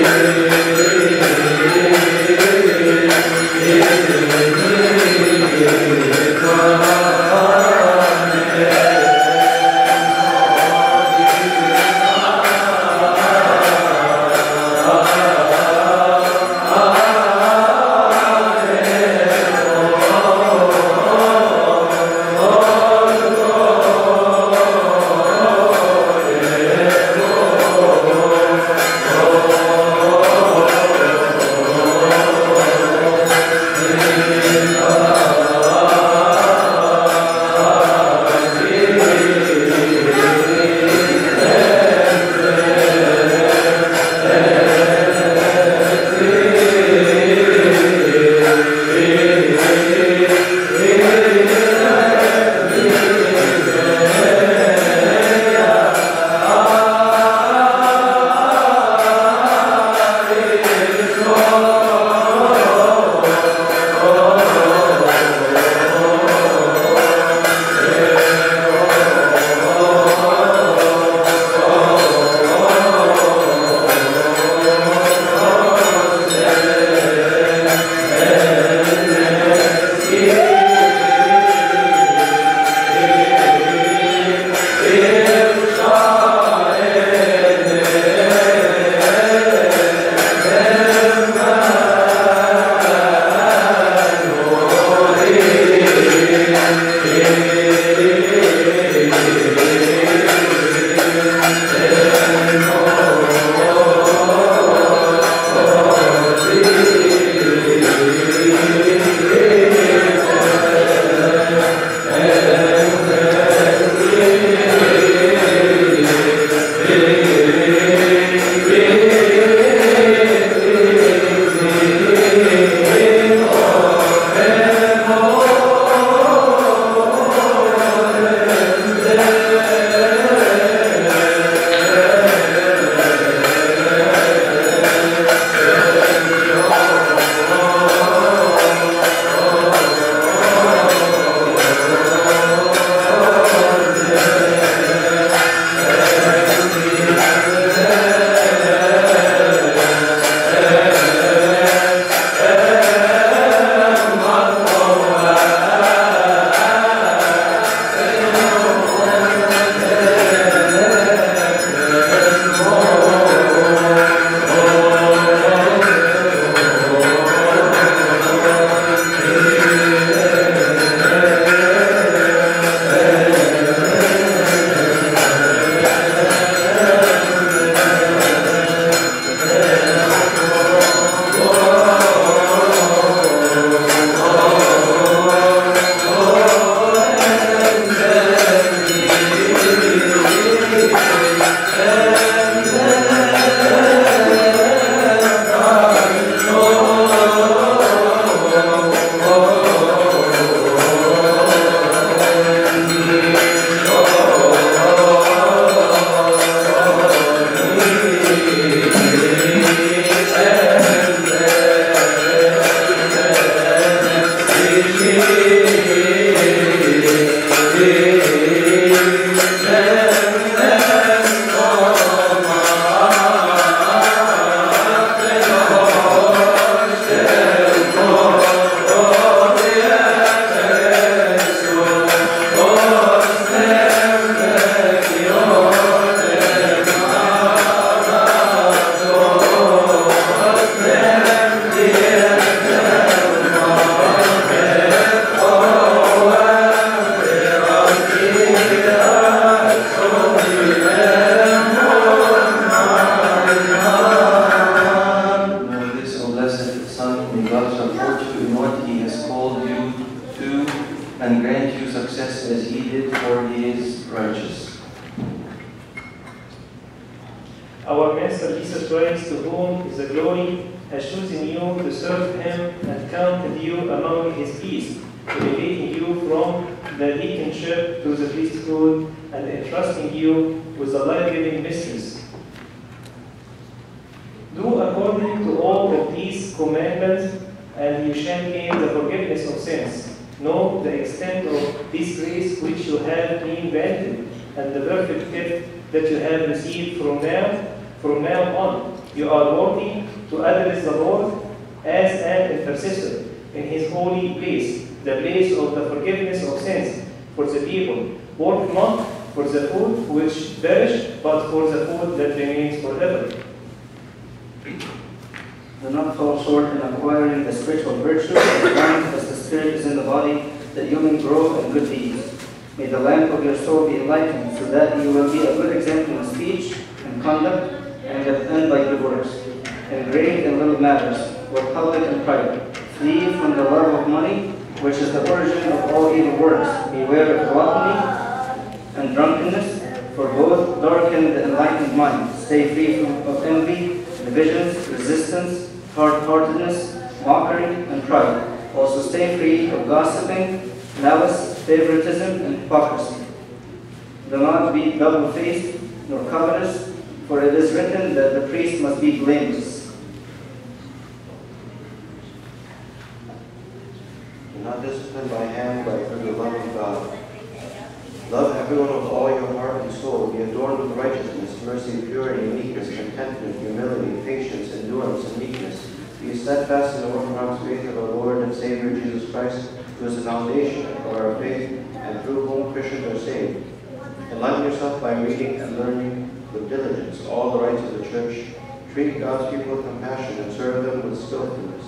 Our Master Jesus Christ, to whom is the glory, has chosen you to serve Him and counted you among His peace, elevating you from the deaconship to the priesthood and entrusting you with the life-giving mysteries. Do according to all of these commandments, and you shall gain the forgiveness of sins. Know the extent of this grace which you have been granted, and the perfect gift that you have received from now on. You are worthy to address the Lord as an intercessor in his holy place, the place of the forgiveness of sins for the people. Work not for the food which perish, but for the food that remains forever. Do not fall short in acquiring the spiritual virtue as long as the Spirit is in the body, that you may grow in good deeds. May the lamp of your soul be enlightened, so that you will be a good example in speech and conduct, and by good works, in great and little matters, both public and private. Flee from the love of money, which is the origin of all evil works. Beware of gluttony and drunkenness, for both darken the enlightened mind. Stay free of envy, divisions, resistance, hard-heartedness, mockery, and pride. Also stay free of gossiping, malice, favoritism, and hypocrisy. Do not be double-faced nor covetous, for it is written that the priest must be blameless. Do not discipline by hand, but through the love of God. Love everyone with all your heart and soul. Be adorned with righteousness, mercy, purity, meekness, contentment, humility, patience, endurance, and meekness. Be steadfast in the orthodox faith of our Lord and Savior Jesus Christ, who is the foundation of our faith, and through whom Christians are saved. Enlighten yourself by reading and learning with diligence all the rites of the Church. Treat God's people with compassion and serve them with skillfulness.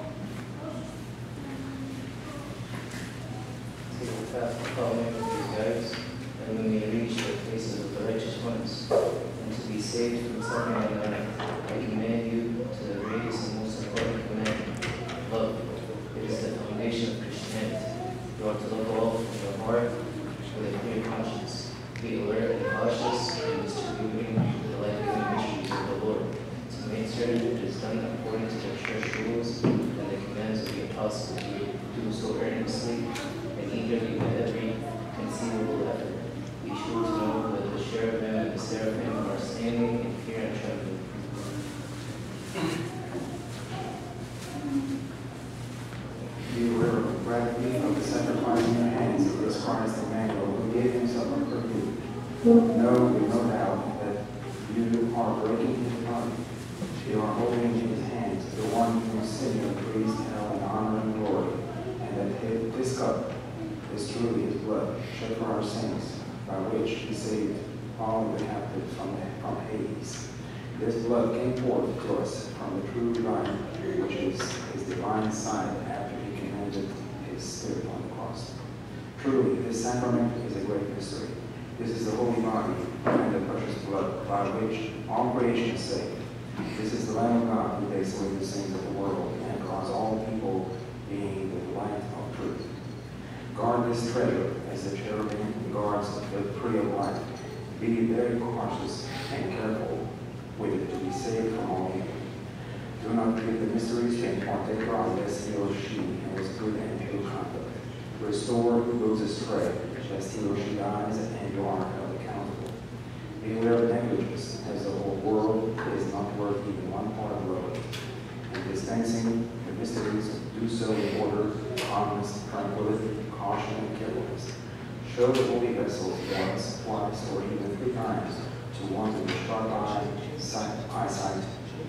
Take the path of following these guides, and we may reach the places of the righteous ones, and to be saved from suffering on earth. I command you to the greatest and most important commandment, love. It is the foundation of Christianity. You are to love all from your heart with a clear conscience. Be alert and cautious in distributing the life-giving mysteries of the Lord. To make certain it is done according to the church rules and the commands of the apostles. Do so earnestly and eagerly with every conceivable effort. Be sure to know that the cherubim and the seraphim are standing in fear and trembling. Beware of gravity of the sacrifice in your hands of this Christ Emmanuel, who gave himself up for you. Know with no doubt that you are breaking his body. You are holding in his hands the one whose Savior, priest, hell, and honor and glory, and that this cup is truly his blood, shed for our sins, by which he saved all the captives from Hades. This blood came forth to us from the true divine, which is his divine side after he commanded his Spirit on the cross. Truly, this sacrament is a great mystery. This is the holy body and the precious blood by which all creation is saved. This is the Lamb of God who takes away the sins of the world and draws all people being the light of truth. Guard this treasure as the cherubim guards the tree of life. Be very cautious and careful with it to be saved from all evil. Do not treat the mysteries and partaker unless he or she has good and true conduct. Restore who goes astray, lest he or she dies and you are held accountable. Beware of negligence, as the whole world is not worth even one part of road. And dispensing the mysteries, do so in order, calmness, tranquility, caution, and carefulness. Show the holy vessels once, twice, or even 3 times to one with sharp eyesight,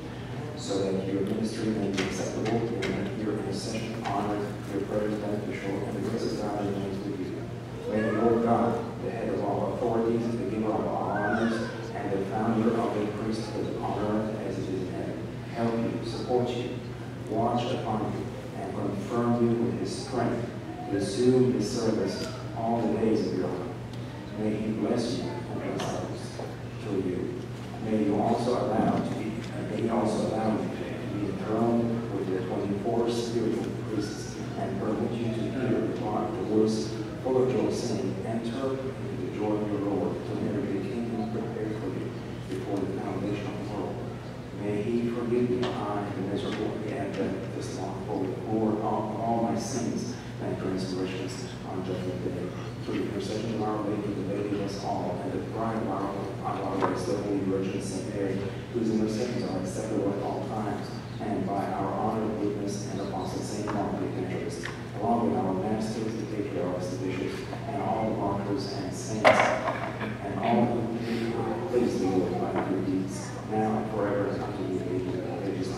so that your ministry may be acceptable, and your intercession honored, your prayers beneficial, and the grace of God remains with you. May the Lord God, the head of all authorities, the giver of all honors, and the founder of the priesthood on earth as it is in heaven, help you, support you, watch upon you, and confirm you with his strength to assume his service all the days of your life. May he bless you and bless others through you. May you also allow you to be enthroned with the 24 spiritual priests, and permit you to hear the voice full of joy saying, enter into the joy of your Lord, to inherit the kingdom prepared for you before the foundation of the world. May he forgive me, I, the miserable and the slothful, Lord, all my sins and transgressions on judgment day. Through the intercession of our Lady, the Lady of us all, and the bride of our Lord, the Holy Virgin Saint Mary, whose intercessions are acceptable at all times, and by our honored witness and apostle Saint Mark the Evangelist, along with our masters, the patriarchs, the bishops, and all the martyrs and saints, and all who please the Lord by good deeds, now and forever unto the ages of ages.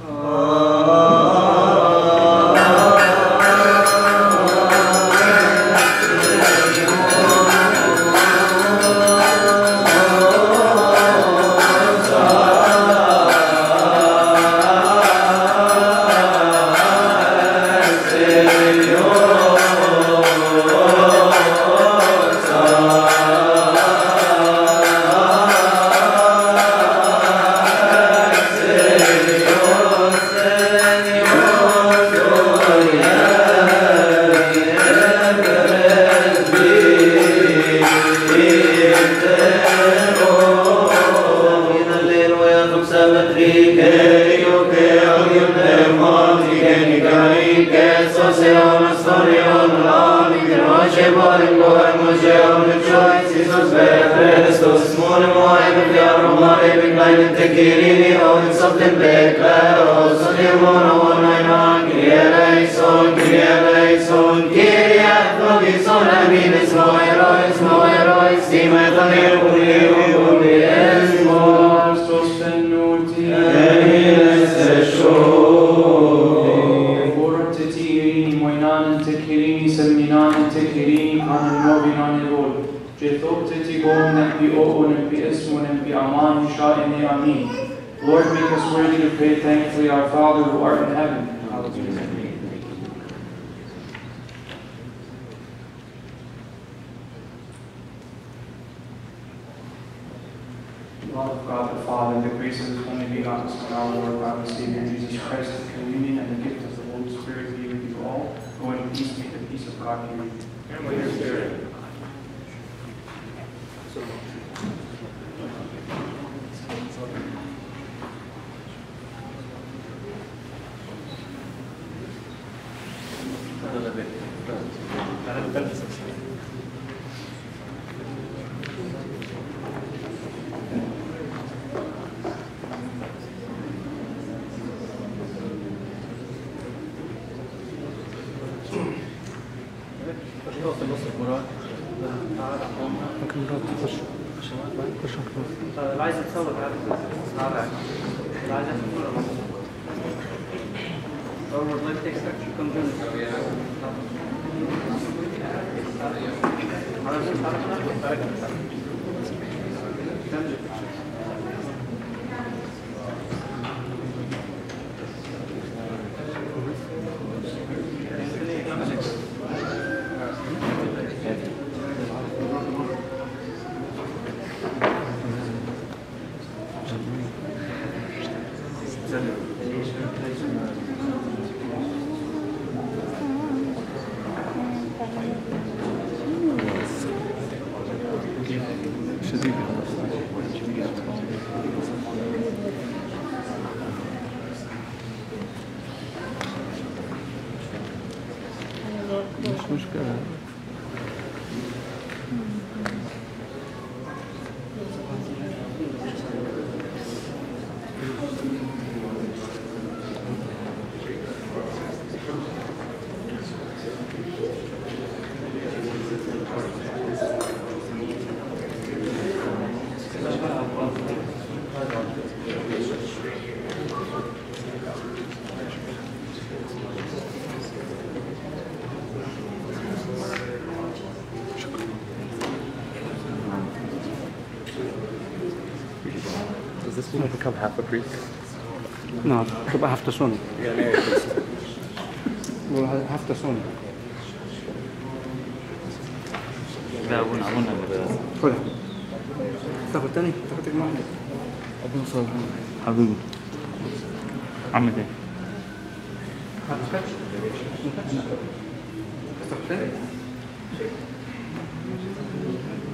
Lord, make us worthy to pray thankfully, Our Father who art in heaven. Hallowed be thy name. Love of God the Father, the grace of His only begotten Son, our Lord God and Savior Jesus Christ, the communion and the gift of the Holy Spirit be with you all. Go in peace, may the peace of God be with you. And with your spirit. Does this woman become half a priest? No, تبقى هفتة سنة. Yeah, married priest. هفتة سنة. لا أظن خذها. تاخد تاني؟ تاخد تجمع. أبو صابون. حبيبي. عمل إيه؟ تاخد تاني؟